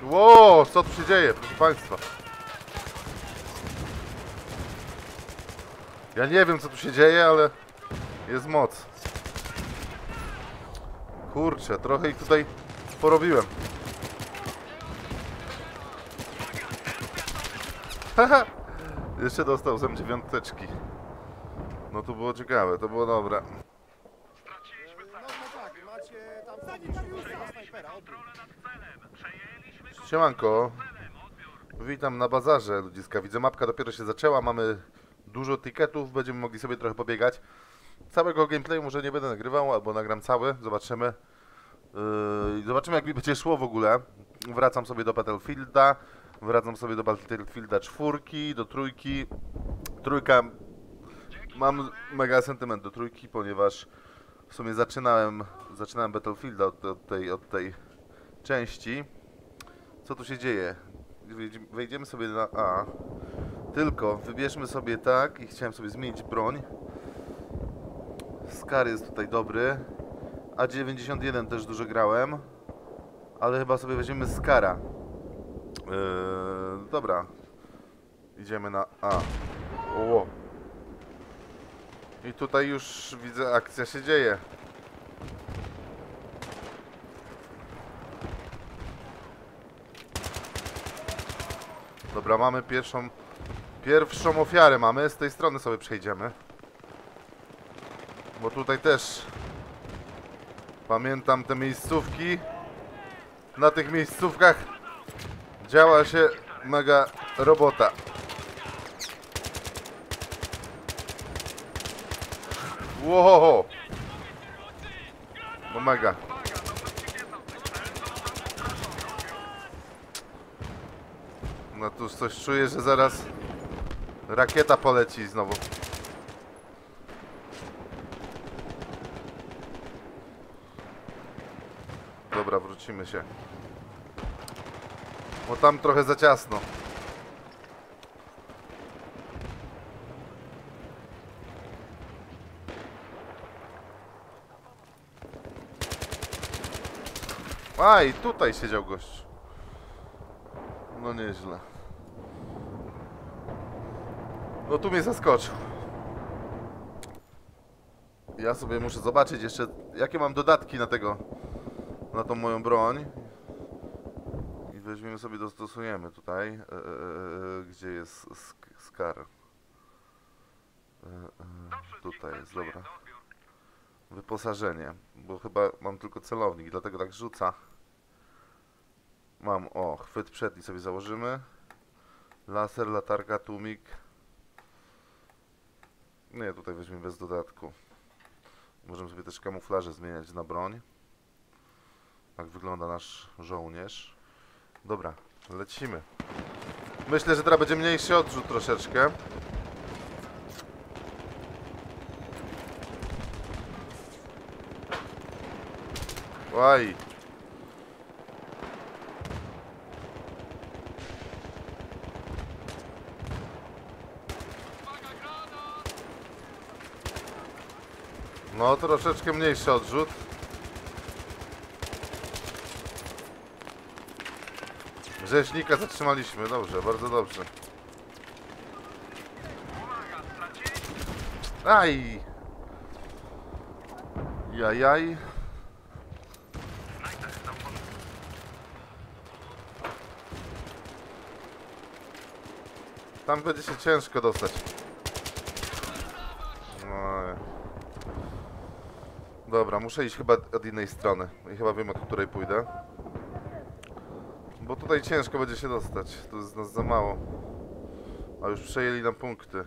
Ło, co tu się dzieje, proszę państwa? Ja nie wiem, co tu się dzieje, ale jest moc. Kurczę, trochę ich tutaj porobiłem. Haha! Jeszcze dostał zem dziewiąteczki. No to było ciekawe, to było dobre. Siemanko. Witam na bazarze, ludziska. Widzę, mapka dopiero się zaczęła, mamy dużo tiketów, będziemy mogli sobie trochę pobiegać. Całego gameplayu może nie będę nagrywał, albo nagram cały, zobaczymy. Zobaczymy, jak mi będzie szło w ogóle. Wracam sobie do Battlefielda, wracam sobie do Battlefielda 4, do trójki. Trójka, mam mega sentyment do trójki, ponieważ w sumie zaczynałem Battlefielda od tej części. Co tu się dzieje? Wejdziemy sobie na A. Tylko wybierzmy sobie tak i chciałem sobie zmienić broń. Scar jest tutaj dobry. A91 też dużo grałem. Ale chyba sobie weźmiemy Scara. Dobra. Idziemy na A. O. I tutaj już widzę, akcja się dzieje. Dobra, mamy pierwszą ofiarę mamy. Z tej strony sobie przejdziemy. Bo tutaj też pamiętam te miejscówki. Na tych miejscówkach działa się mega robota. Łohoho! No mega. No tu coś czuję, że zaraz rakieta poleci znowu. Dobra, wrócimy się. Bo tam trochę za ciasno. Aj, tutaj siedział gość. No nieźle. No tu mnie zaskoczył. Ja sobie muszę zobaczyć jeszcze, jakie mam dodatki na tą moją broń. I weźmiemy sobie, dostosujemy tutaj. Gdzie jest Scar? Tutaj jest, dobra. Wyposażenie, bo chyba mam tylko celownik, dlatego tak rzuca. Mam, chwyt przedni sobie założymy. Laser, latarka, tłumik. Nie, tutaj weźmiemy bez dodatku. Możemy sobie też kamuflaże zmieniać na broń. Tak wygląda nasz żołnierz. Dobra, lecimy. Myślę, że teraz będzie mniejszy odrzut troszeczkę. Oj. No, troszeczkę mniejszy odrzut. Rzeźnika zatrzymaliśmy, dobrze, bardzo dobrze. Aj! Jajaj. Tam będzie się ciężko dostać. No. Dobra, muszę iść chyba od innej strony. I chyba wiem, od której pójdę. Bo tutaj ciężko będzie się dostać. To jest nas za mało. A już przejęli nam punkty.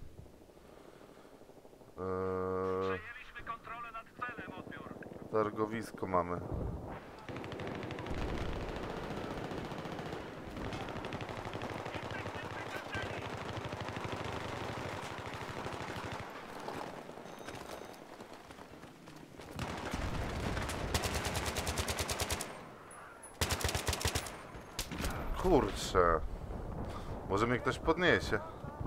Targowisko mamy. Kurczę. Może mnie ktoś podniesie.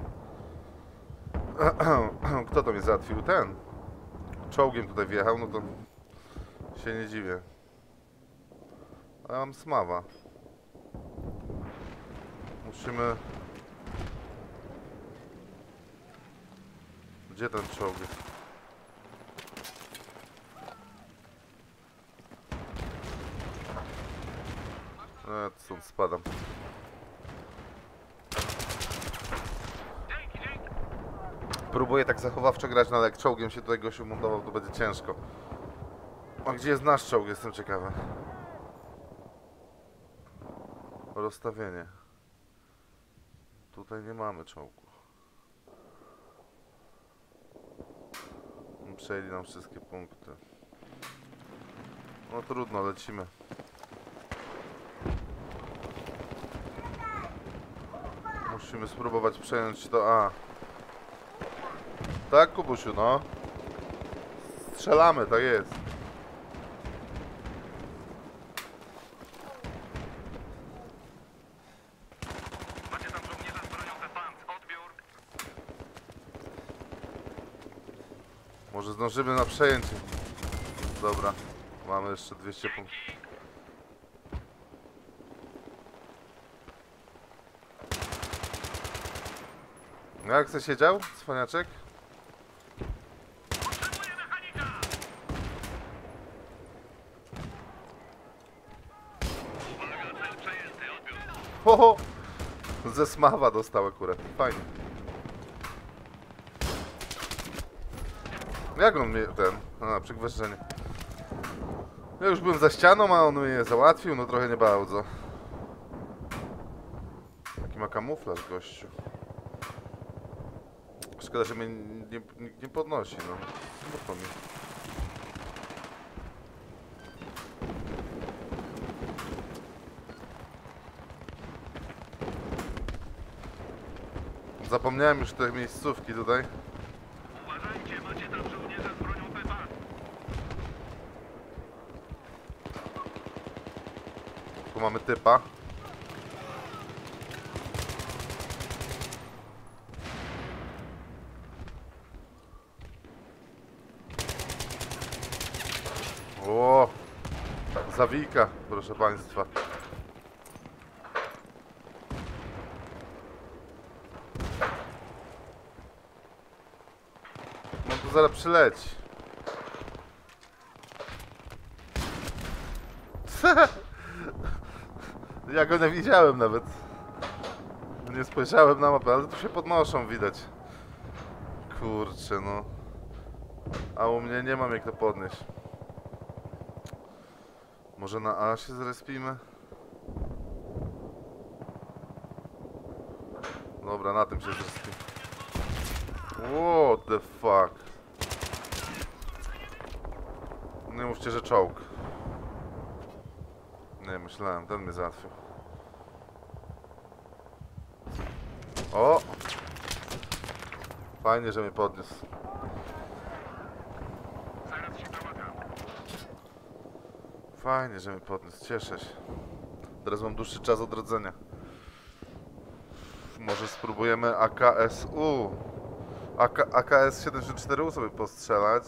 Kto to mnie załatwił? Ten. Czołgiem tutaj wjechał, no to się nie dziwię. A ja mam smawa. Musimy... Gdzie ten czołg jest? Stąd spadam. Próbuję tak zachowawczo grać, no ale jak czołgiem się tutaj gościu montował, to będzie ciężko. A gdzie jest nasz czołg? Jestem ciekawy. Rozstawienie. Tutaj nie mamy czołgu. Przejęli nam wszystkie punkty. No trudno, lecimy. Musimy spróbować przejąć to A. Tak, Kubusiu, no. Strzelamy, tak jest. Macie tam żołnierza z bronią Defense. Odbiór. Może zdążymy na przejęcie. Dobra, mamy jeszcze 200 punktów. Jak se siedział, cwaniaczek? Potrzebuję mechanika! Uwaga, cel przejęty. Odbiór. Ho! Ze smawa dostał akurat. Fajnie. Jak on mnie ten... A, przygwaszczenie. Ja już byłem za ścianą, a on mnie załatwił, no trochę nie bardzo. Jaki ma kamuflaż, gościu. Szkoda, że mnie nikt nie podnosi, no. Smutno mi. Zapomniałem już tej miejscówki tutaj. Uważajcie, macie tam żołnierza z bronią Defense. Tu mamy typa. O, zawika, proszę państwa. No tu zaraz przyleci. Ja go nie widziałem nawet. Nie spojrzałem na mapę, ale tu się podnoszą, widać. Kurczę, no. A u mnie nie mam jak to podnieść. Może na A się zrespimy? Dobra, na tym się zrespimy. What the fuck? Nie mówcie, że czołg. Nie, myślałem, ten mnie załatwił. O! Fajnie, że mnie podniósł. Zaraz się domagam. Fajnie, że mnie podniósł, cieszę się. Teraz mam dłuższy czas odrodzenia. Może spróbujemy AKS-U. AKS-74U sobie postrzelać.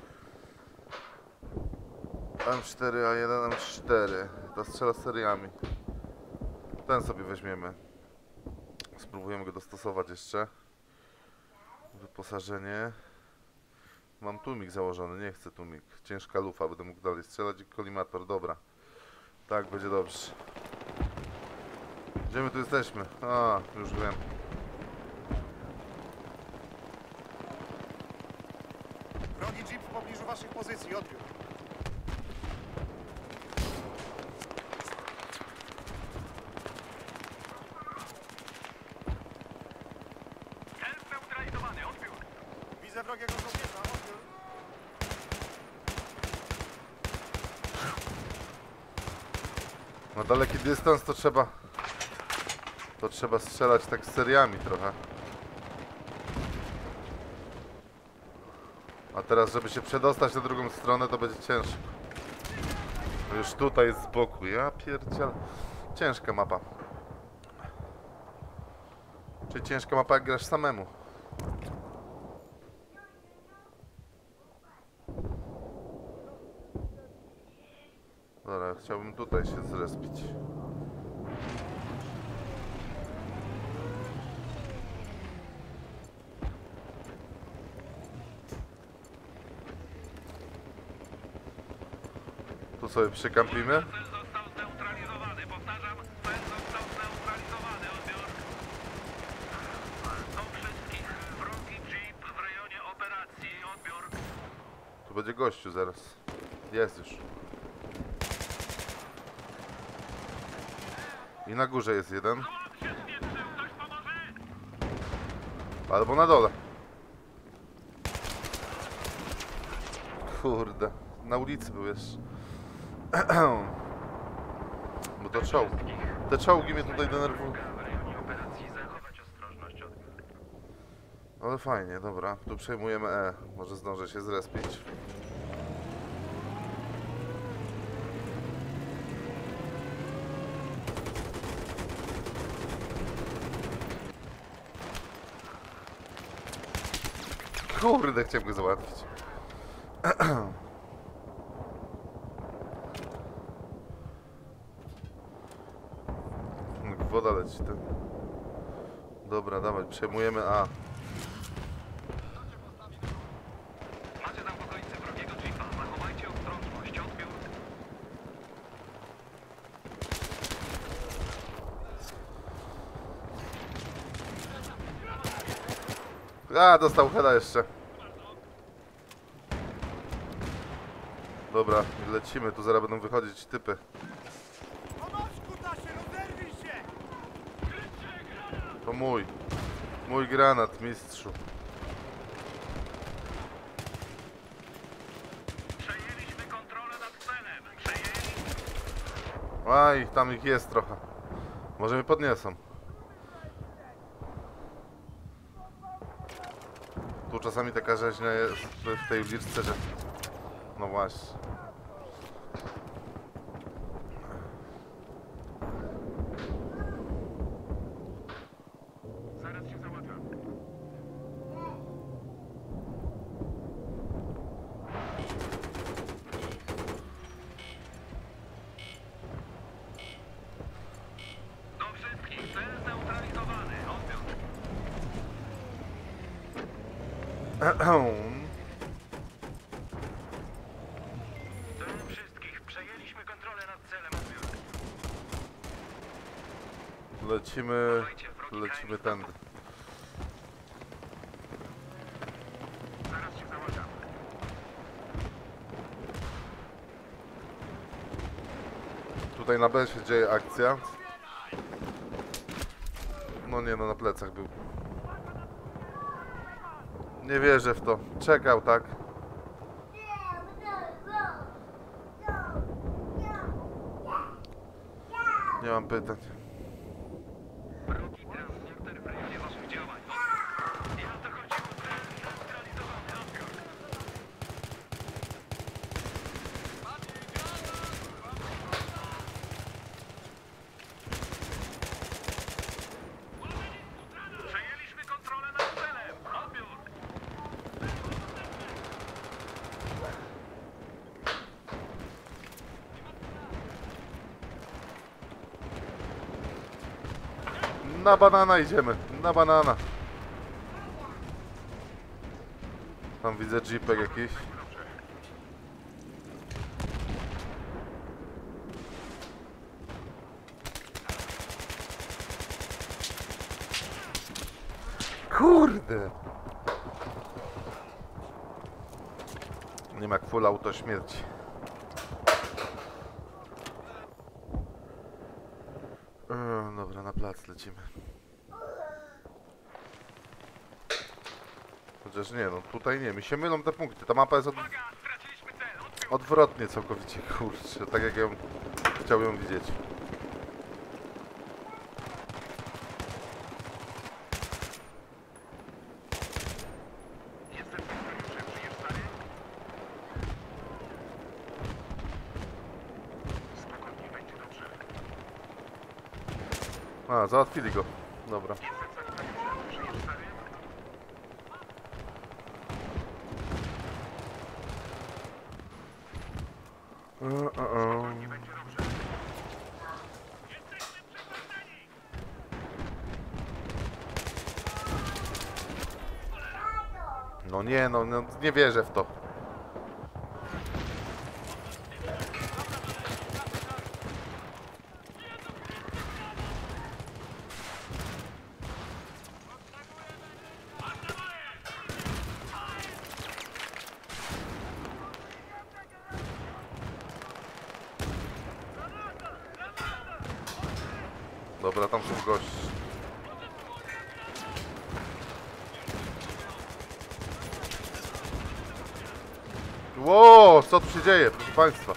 M4A1, M4. To strzela seriami. Ten sobie weźmiemy. Spróbujemy go dostosować jeszcze. Wyposażenie. Mam tłumik założony, nie chcę tłumik. Ciężka lufa, będę mógł dalej strzelać i kolimator, dobra. Tak, będzie dobrze. Gdzie my tu jesteśmy? A, już wiem. Wrogi jeep w pobliżu waszych pozycji, odbiór. Cel zneutralizowany. Odbiór. Widzę wrogiego żołnierza, odbiór. Na daleki dystans to trzeba... To trzeba strzelać tak seriami trochę. A teraz, żeby się przedostać na drugą stronę, to będzie ciężko. Już tutaj jest z boku, ja pierdzielę. Ciężka mapa. Czyli ciężka mapa, jak grasz samemu. Dobra, chciałbym tutaj się zrespić. Tu sobie przykampimy. Cel został zneutralizowany. Powtarzam, cel został zneutralizowany. Odbiór. Do wszystkich. Wrogi jeep w rejonie operacji. Odbiór. Tu będzie gościu zaraz. Jest już. I na górze jest jeden. Chłop się spieprzył. Ktoś pomoże? Albo na dole. Kurde. Na ulicy był jeszcze. Bo to czołg. Te czołgi mnie tutaj denerwują. W rejonie operacji zachować ostrożność. Odbiór. Ale fajnie, dobra. Tu przejmujemy E. Może zdążę się zrespić. Kurde, chciałem go załatwić. Woda leci ten. Dobra, dawaj, przejmujemy A. Macie tam w okolicy wrogiego jeepa. Zachowajcie ostrożność. Odbiór. A, dostał heada jeszcze. Dobra, lecimy, tu zaraz będą wychodzić typy. Pomóż, kutasie, rozerwij się! To mój. Mój granat, mistrzu. Przejęliśmy kontrolę nad celem. Przejęli. Aj, tam ich jest trochę. Może mnie podniosą. Tu czasami taka rzeźnia jest w tej uliczce, że... No właśnie. Zaraz się załatwiam. Do wszystkich. Cel zneutralizowany. Odbiór. Do wszystkich. Przejęliśmy kontrolę nad celem. Odbiór. Lecimy tędy. Zaraz się załatwiam. Tutaj na B się dzieje akcja. No nie, no na plecach był. Nie wierzę w to. Czekał, tak? Nie mam pytań. Wrogi transporter w rejonie waszych działań. Odbiór. Ja dochodziło cel zneutralizowany. Odbiór. Przejęliśmy kontrolę nad celem. Odbiór. Na banana idziemy. Na banana. Tam widzę jeepek jakiś. Kurde. Nie ma jak full auto śmierci. Dobra, na plac lecimy. Chociaż nie, no tutaj nie, mi się mylą te punkty. Ta mapa jest Uwaga, straciliśmy cel. Odbiór. odwrotnie całkowicie, kurczę, tak jak ją chciałbym ją widzieć. Jestem funkcjonariuszem. Żyjesz, stary? Spokojnie, będzie dobrze. A, załatwili go. Dobra. Jestem sanitariuszem. Żyjesz, stary? Spokojnie, będzie dobrze. Jesteśmy przeprowadzeni! No nie, no nie wierzę w to. Dobra, tam są goście. Ło, co tu się dzieje, proszę państwa?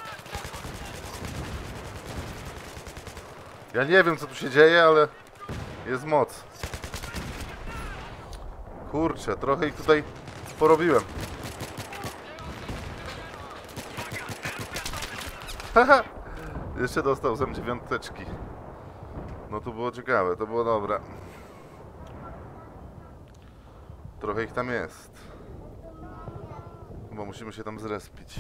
Ja nie wiem, co tu się dzieje, ale jest moc. Kurczę, trochę ich tutaj porobiłem. Haha! Jeszcze dostał zem 9. No to było ciekawe, to było dobre. Trochę ich tam jest. Bo musimy się tam zrespić.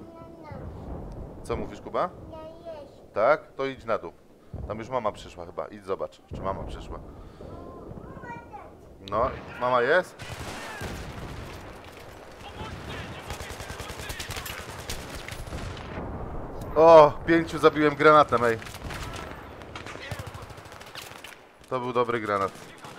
Co mówisz, Kuba? Tak? To idź na dół. Tam już mama przyszła chyba. Idź zobacz, czy mama przyszła. No, mama jest? O, 5 zabiłem granatem, ej. To był dobry granat.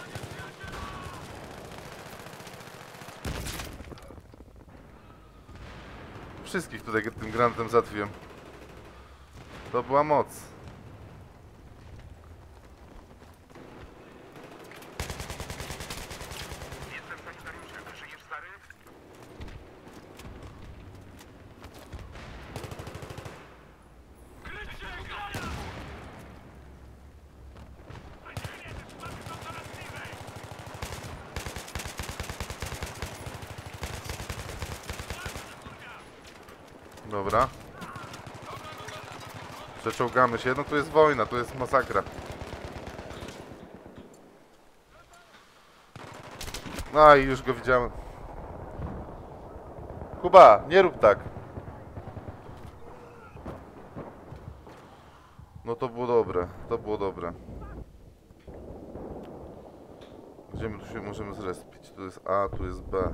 Wszystkich tutaj tym granatem załatwiłem. To była moc. Jestem sanitariuszem. Żyjesz, stary? Dobra. Przeczołgamy się. No tu jest wojna, tu jest masakra. No i już go widziałem. Kuba, nie rób tak. No to było dobre, to było dobre. Gdzie my tu się możemy zrespić? Tu jest A, tu jest B.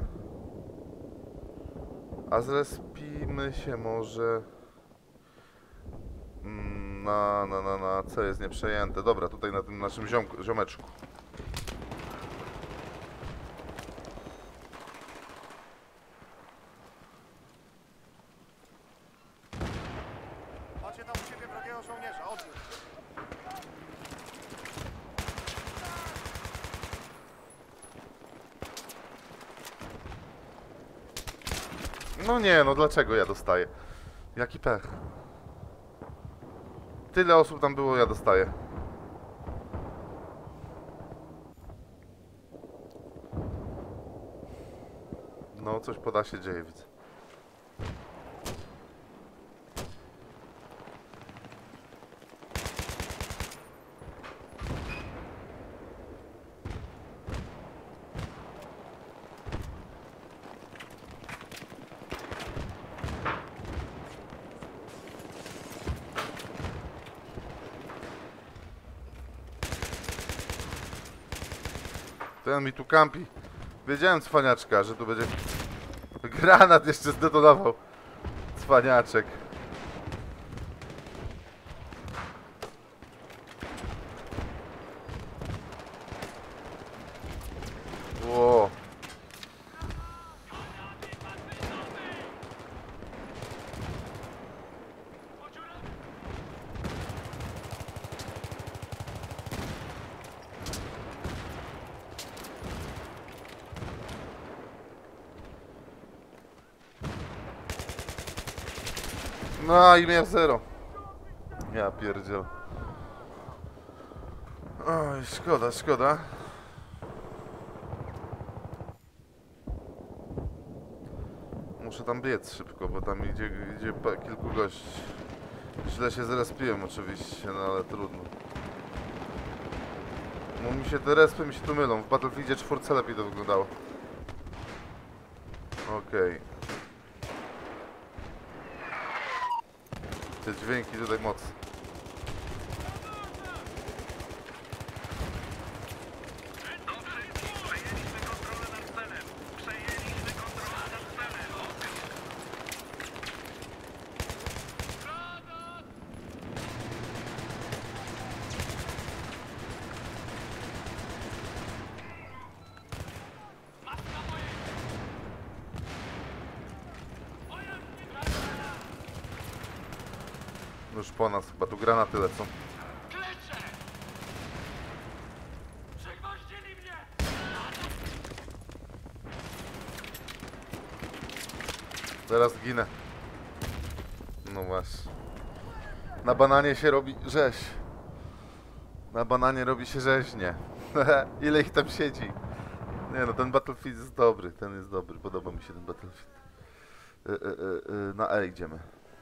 A zrespimy się może... Na C jest nieprzejęte. Dobra, tutaj na tym naszym ziomeczku. Macie tam u siebie wrogiego żołnierza, odbiór. No nie, no dlaczego ja dostaję? Jaki pech. Tyle osób tam było, ja dostaję. No, coś poda się dzieje, widzę. Ten mi tu kampi. Wiedziałem, cwaniaczka, że tu będzie... Granat jeszcze zdetonował. Cwaniaczek. Ło. No i miał 0. Ja pierdziel. Oj, szkoda, szkoda. Muszę tam biec szybko, bo tam idzie kilku gości. Źle się zrespiłem oczywiście, no ale trudno. No mi się te respy mi się tu mylą. W Battlefieldzie 4 lepiej to wyglądało. Okej. Te dźwięki tutaj moc. Przejęliśmy kontrolę nad celem. Przejęliśmy kontrolę nad celem. Już po nas, chyba tu granaty lecą. Zaraz ginę. No właśnie. Na bananie się robi rzeź. Na bananie robi się rzeźnie. Ile ich tam siedzi? Nie no, ten Battlefield jest dobry. Ten jest dobry. Podoba mi się ten Battlefield. Na E idziemy.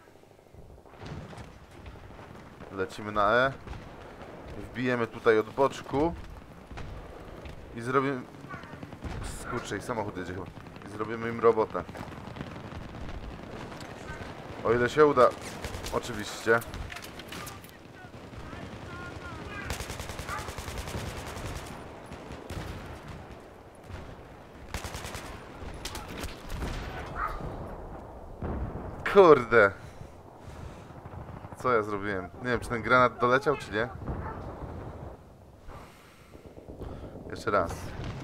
Lecimy na E. Wbijemy tutaj od boczku. I zrobimy... Skurczę, i samochód jedzie chyba. I zrobimy im robotę. O ile się uda. Oczywiście. Kurde. Co ja zrobiłem? Nie wiem, czy ten granat doleciał, czy nie? Jeszcze raz.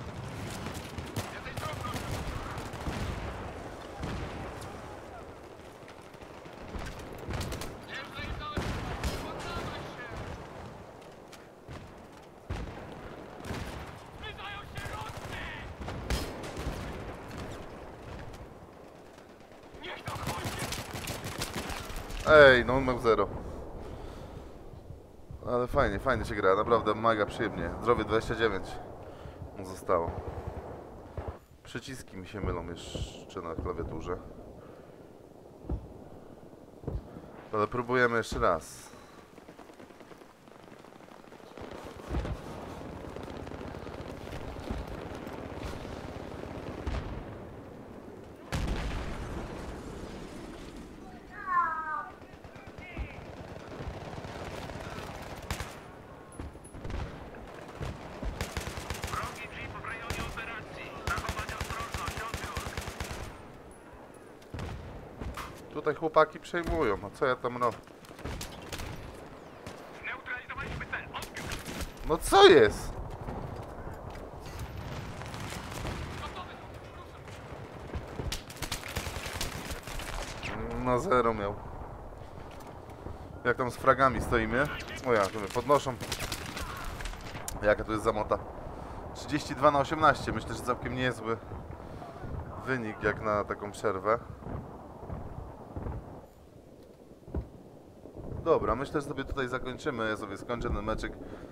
Ej, no on miał 0. Ale fajnie, fajnie się gra, naprawdę mega przyjemnie. Zdrowie 29 mu zostało. Przyciski mi się mylą jeszcze na klawiaturze. Ale próbujemy jeszcze raz. Wrogi jeep w rejonie operacji. Zachować ostrożność, odbiór. Tutaj chłopaki przejmują, a co ja tam robię? Zneutralizowaliśmy cel, odbiór. No co jest? Na 0 miał. Jak tam z fragami stoimy? O ja, to mnie podnoszą. Jaka to jest zamota? 32/18, myślę, że całkiem niezły wynik jak na taką przerwę. Dobra, myślę, że sobie tutaj zakończymy. Ja sobie skończę ten meczek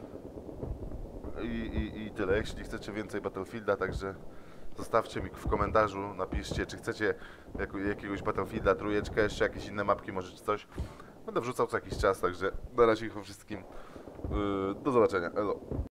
i tyle. Jeśli chcecie więcej Battlefielda, także zostawcie mi w komentarzu, napiszcie, czy chcecie jakiegoś Battlefielda, trójeczkę, jeszcze jakieś inne mapki, może czy coś. Będę wrzucał co jakiś czas, także na razie ich wszystkim. Do zobaczenia. Elo.